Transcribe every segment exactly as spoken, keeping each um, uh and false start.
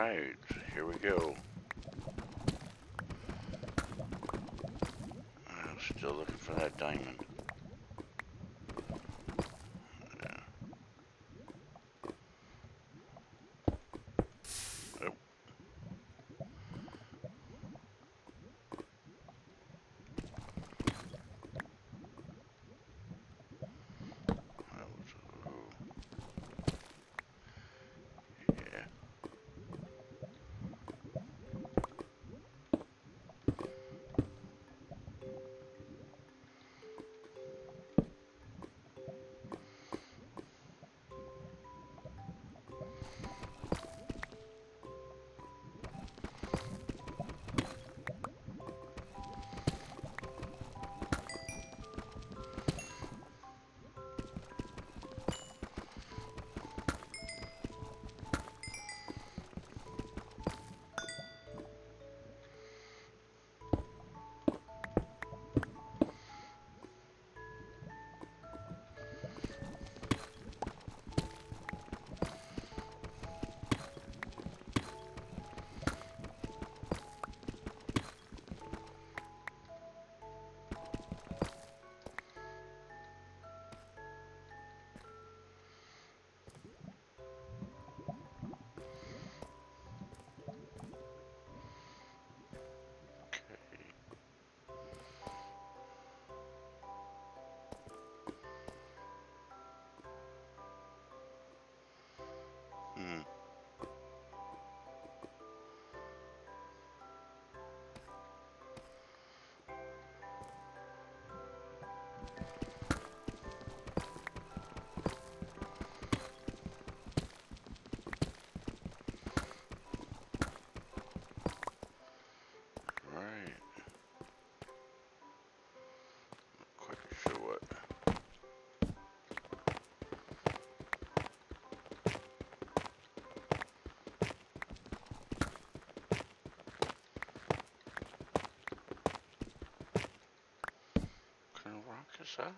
Alright, here we go. I'm still looking for that diamond. Yeah. Oh. That was, oh. Yeah. Hmm. Right. Quite sure what. What kind of rock is that?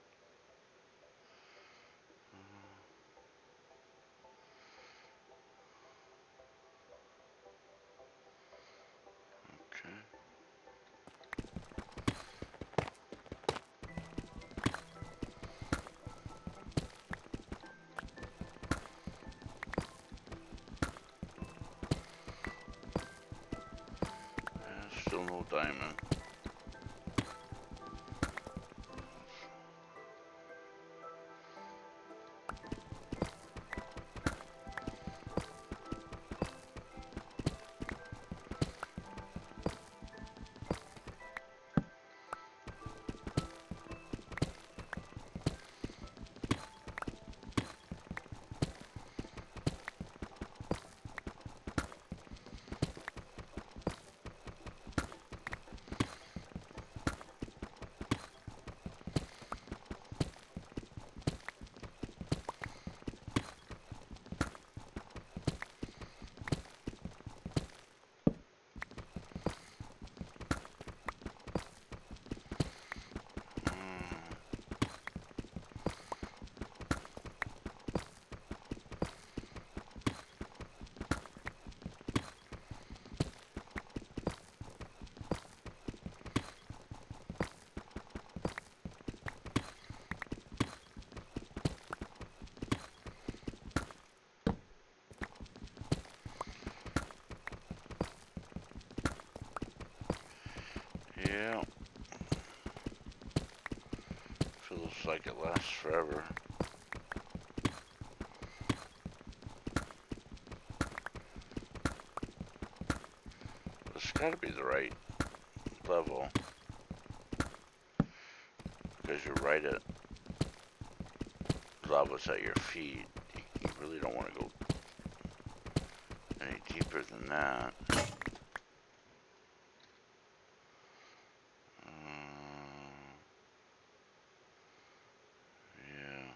Okay. Uh, still no diamond. Yeah. Feels like it lasts forever. It's gotta be the right level. Because you're right at lava's at your feet. You really don't want to go any deeper than that. Um, yeah.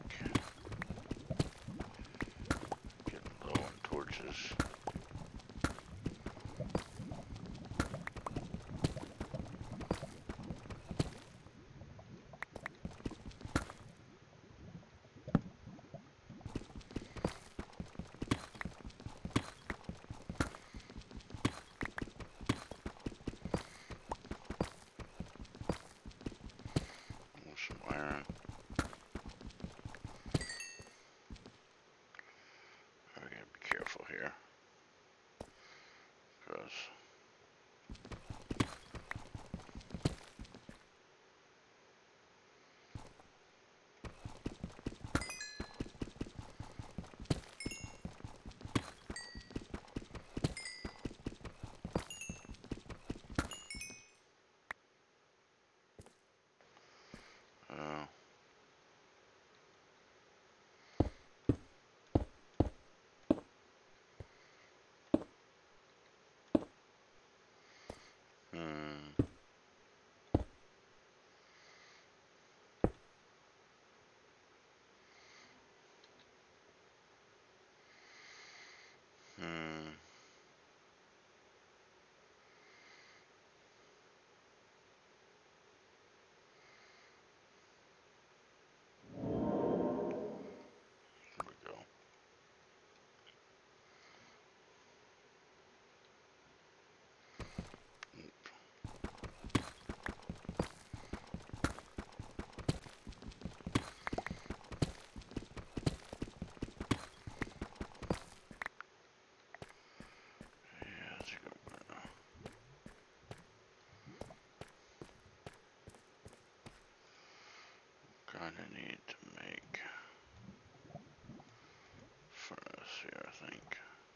Getting low on torches. Some iron. I gotta be careful here, because uh, hmm, hmm. There we go. Yeah, I think I'm gonna kinda need to make furnace here, I think.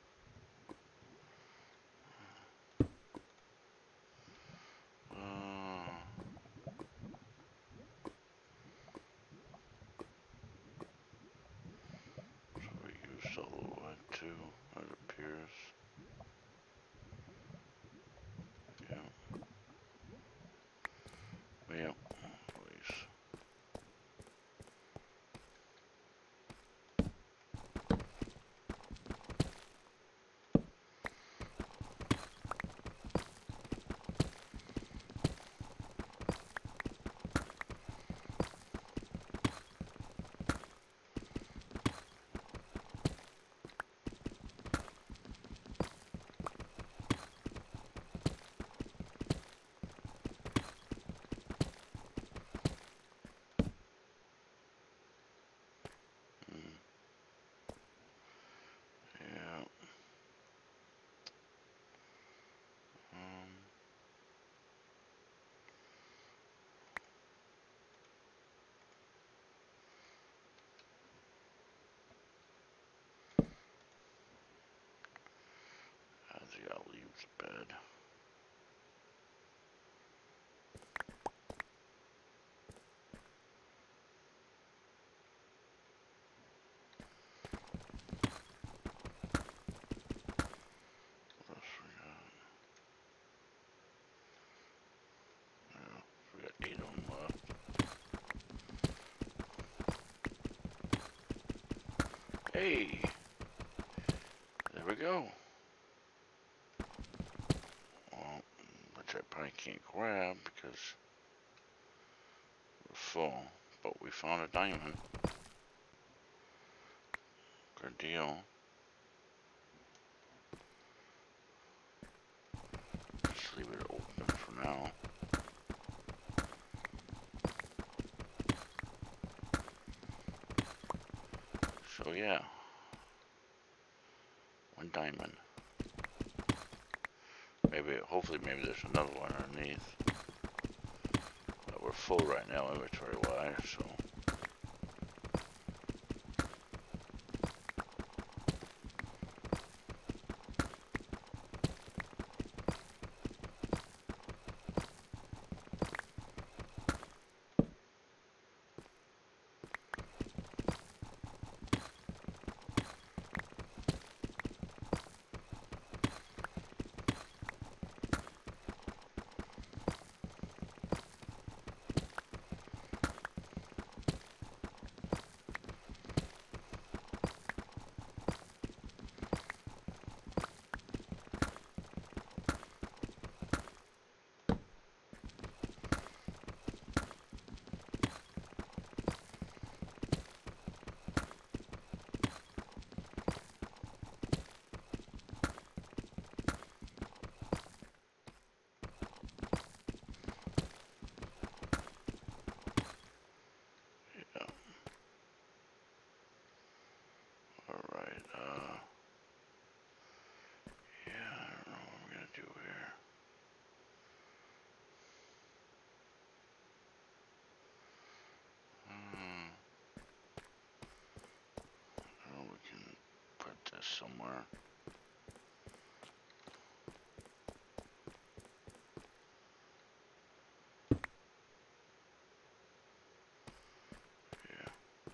Uh, so we used all the wood too, it appears. Yeah. Yeah, please. Mm. Yeah. Um. As he got leaves bed. What else we got? Yeah, we got eight of them left. Hey! There we go. Well, which I probably can't grab because we're full. But we found a diamond. Good deal. Just leave it open for now. So yeah. One diamond. Maybe, hopefully maybe there's another one underneath. But we're full right now inventory wise, so. Alright, uh... yeah, I don't know what I'm gonna do here. Hmm... Oh, we can put this somewhere. Yeah.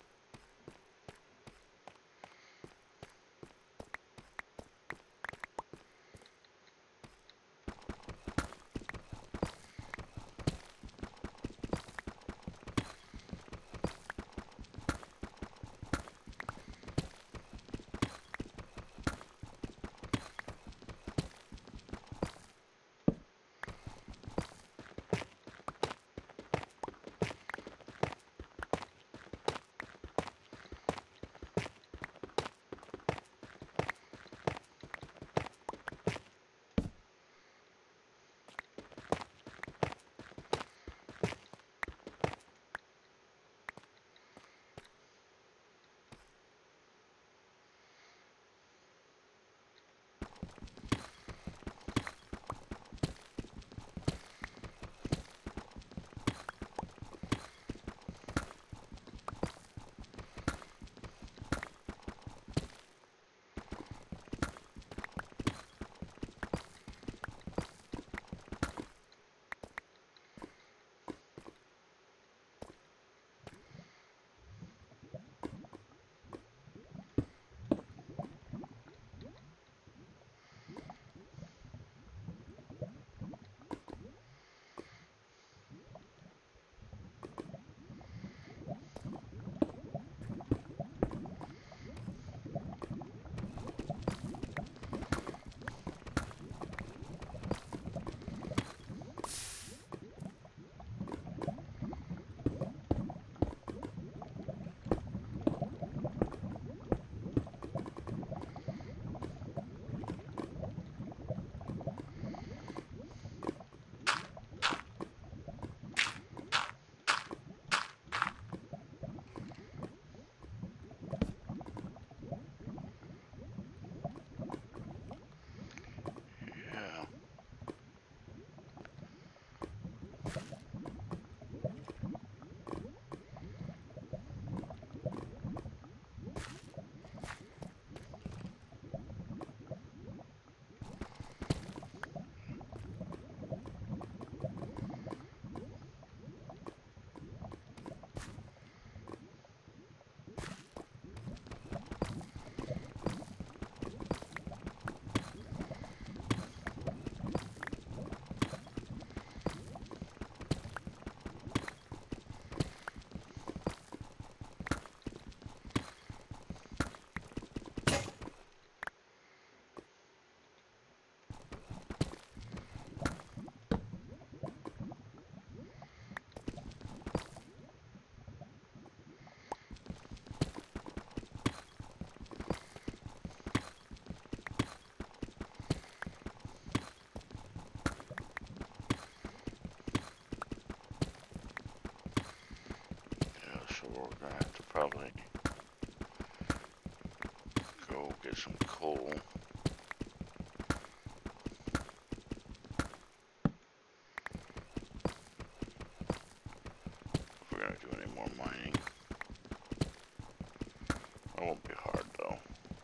Yeah. Yeah, so we're gonna have to probably go get some coal. If we're gonna do any more mining. That won't be hard though.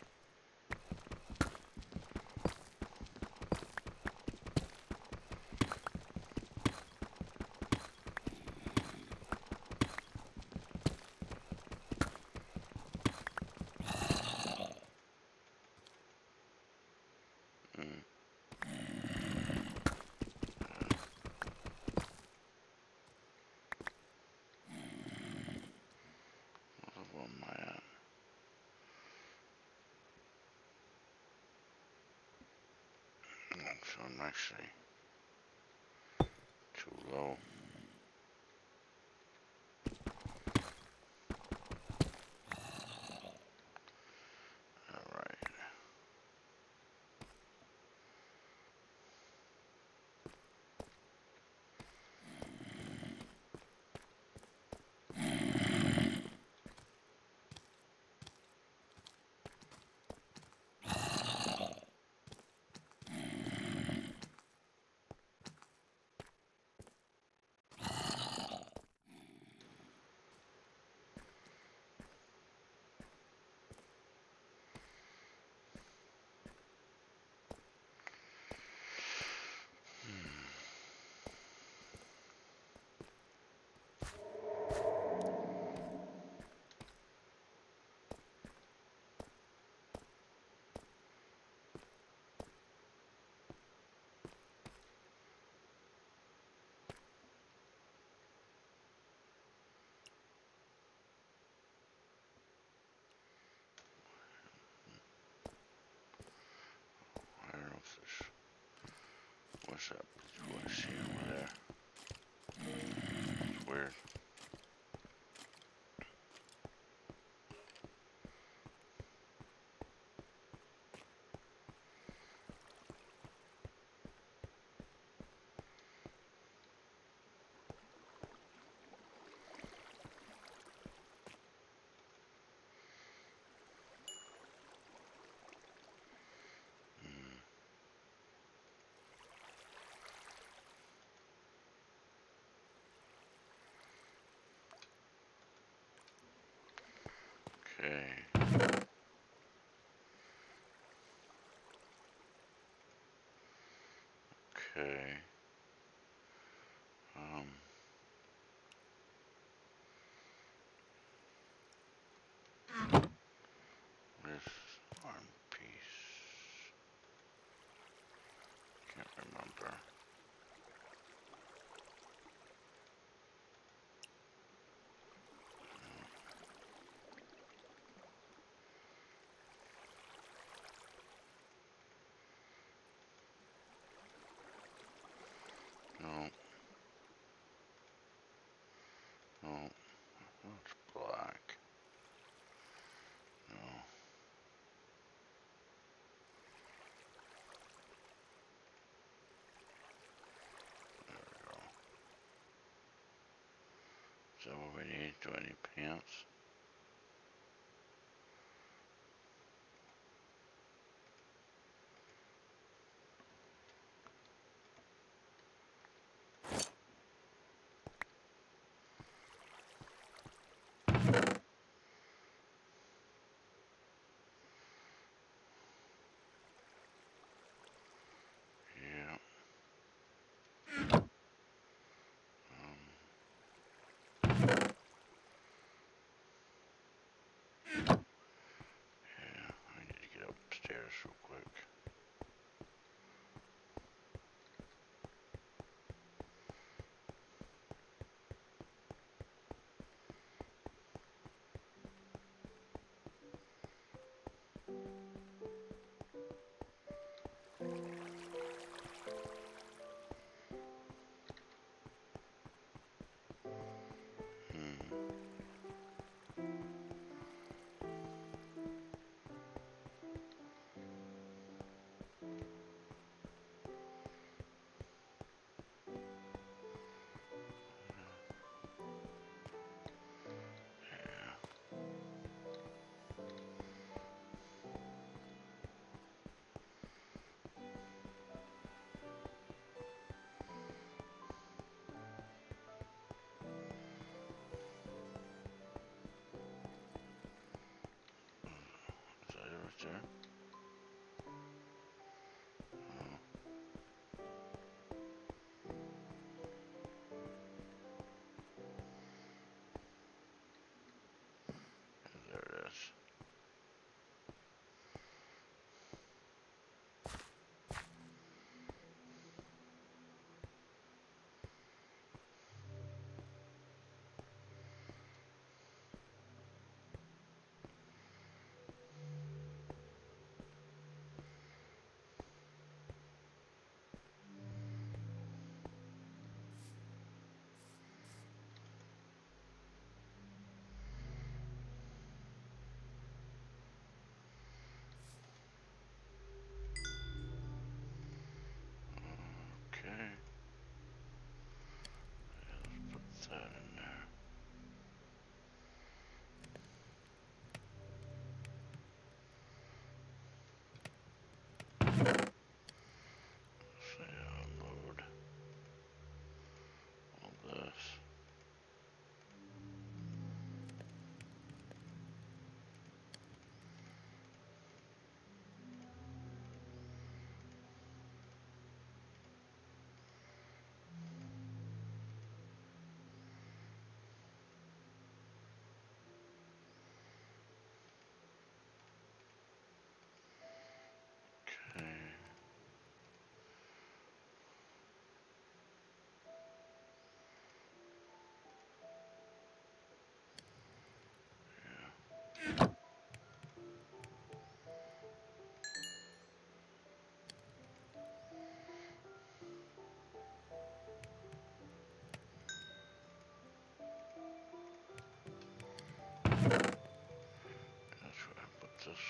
Mm. What level am I at? So I'm actually too low. Alright. What's that blue shit over there? It's weird. Okay. Okay. Um. This arm piece. Can't remember. No. No. Oh, it's black. No. There we go. Is that what we need? Do I need pants? Yeah. Um. Yeah. I need to get upstairs real quick. Hmm.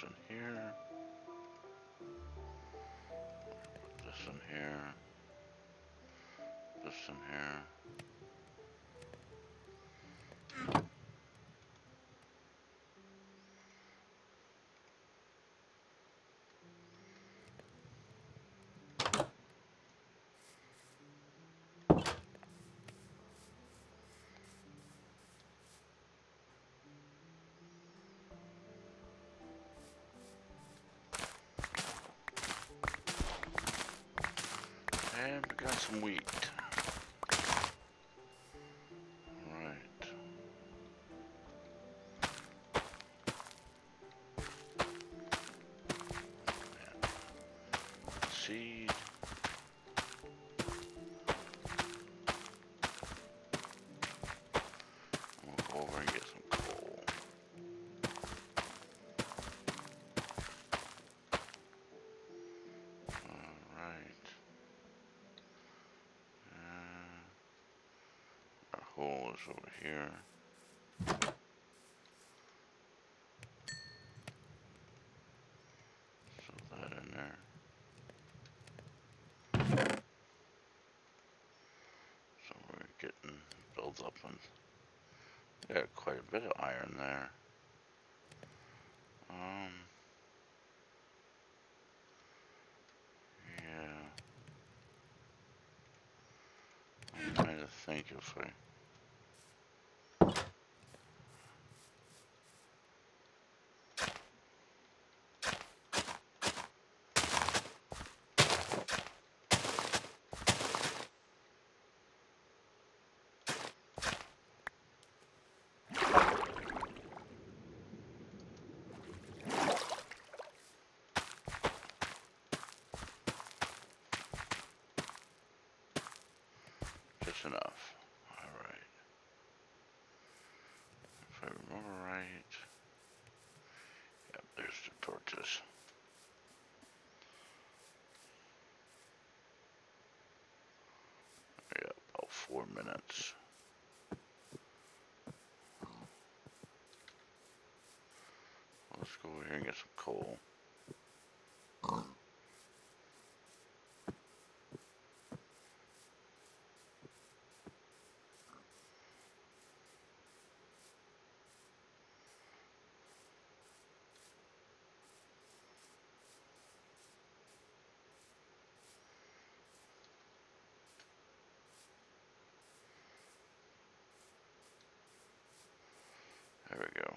in here. Put this in here. This in here. And we got some wheat. Right. And seed. We'll go over and get some coal. Alright. Uh, our hole is over here. So that in there. So we're getting built up and got quite a bit of iron there. Um, yeah. I'm trying to think if I. Just enough. Alright. If I remember right. Yep, there's the torches. Yep, about four minutes. Let's go over here and get some coal. There we go.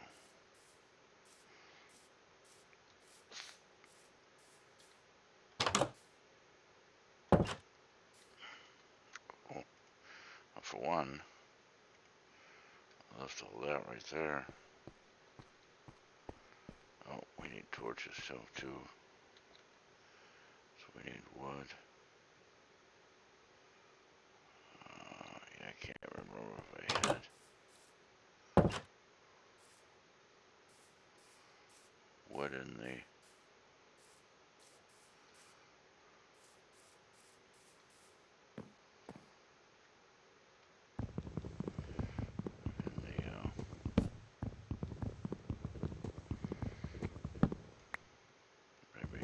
Oh, for one, I left all that right there. Oh, we need torches still too. So we need wood. Uh, yeah, I can't remember if I had. Wood in the. In the, uh, maybe.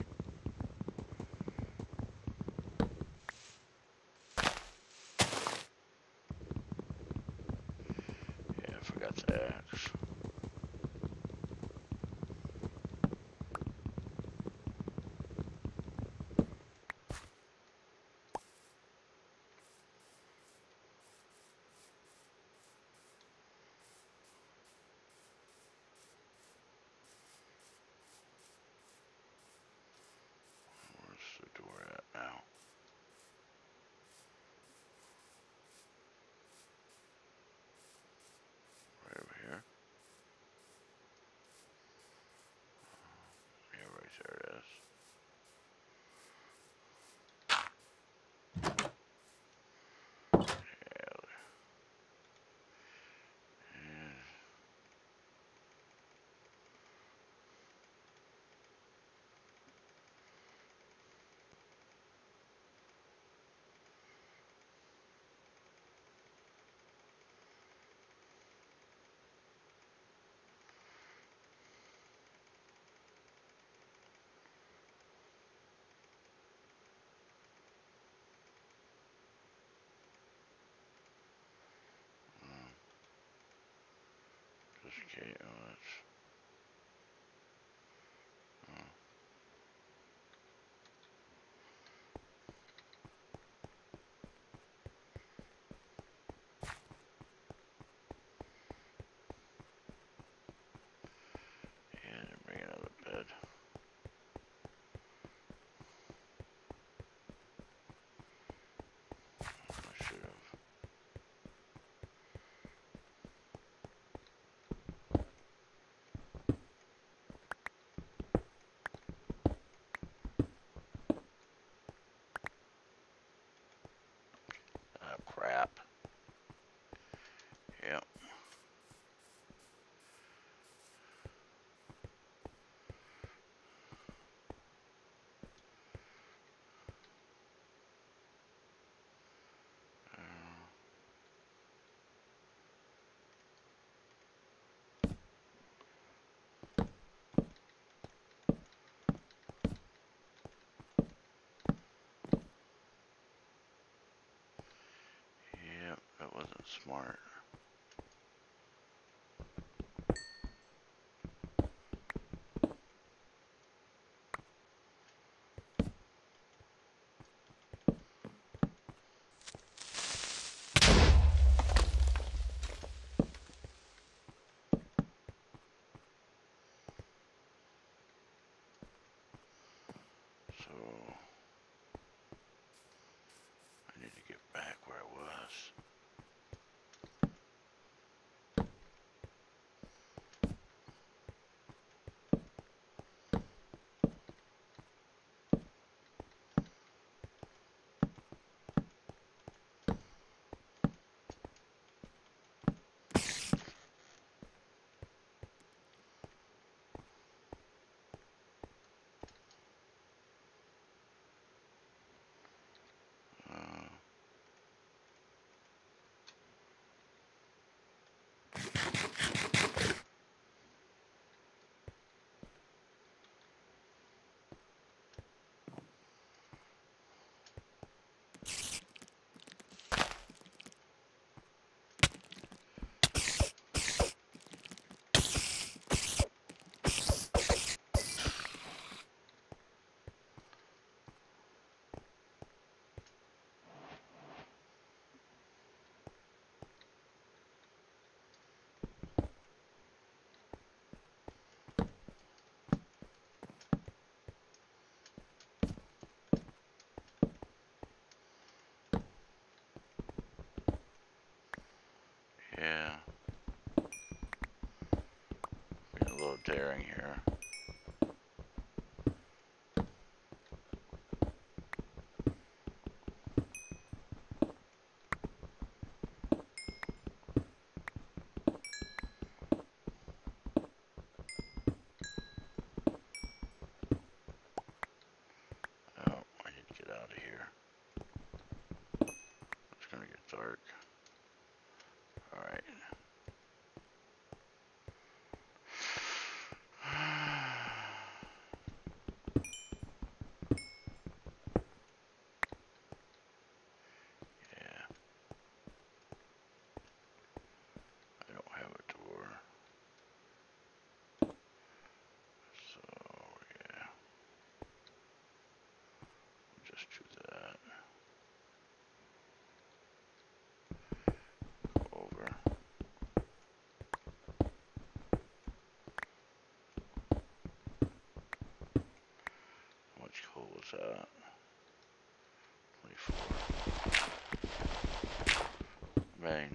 Yeah, I forgot the axe. Where's the door at now? Right over here. Okay, oh, that's... Oh. Yeah, didn't bring another bed. I should have. Ah, crap. Yep. Uh, yep, that wasn't smart. So, I need to get back where I was. Uh, yeah. Being a little daring here. Oh, I need to get out of here. It's gonna get dark. Alright. Yeah. I don't have a door. So, yeah. Just do that. Over. How much coal was that? twenty-four. Bang.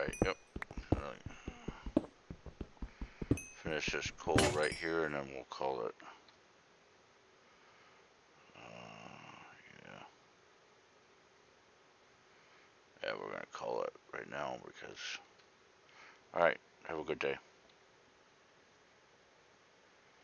Alright, yep. Finish this coal right here and then we'll call it. Uh, yeah. Yeah, we're gonna call it right now because. Alright, have a good day.